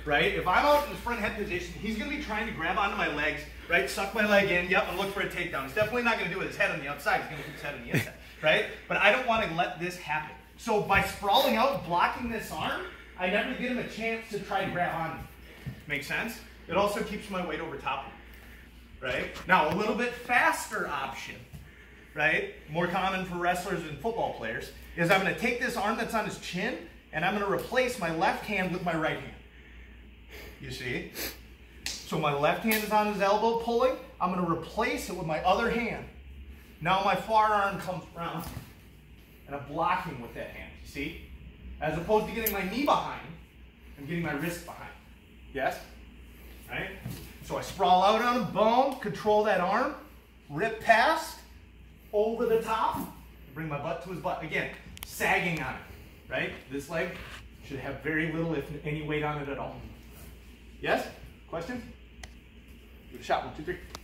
right? If I'm out in the front head position, he's gonna be trying to grab onto my legs, right? Suck my leg in, yep, and look for a takedown. He's definitely not gonna do it with his head on the outside, he's gonna keep his head on the inside, right? But I don't wanna let this happen. So by sprawling out, blocking this arm, I never give him a chance to try to grab on me. Make sense? It also keeps my weight over top of him, right? Now, a little bit faster option, right? More common for wrestlers and football players, is I'm gonna take this arm that's on his chin and I'm gonna replace my left hand with my right hand. You see? So my left hand is on his elbow pulling, I'm gonna replace it with my other hand. Now my forearm comes around and I'm blocking with that hand, you see? As opposed to getting my knee behind, I'm getting my wrist behind. Yes? Right? So I sprawl out on a bone, control that arm, rip past, over the top, bring my butt to his butt. Again, sagging on it, right? This leg should have very little, if any, weight on it at all. Yes? Questions? Give it a shot. 1, 2, 3.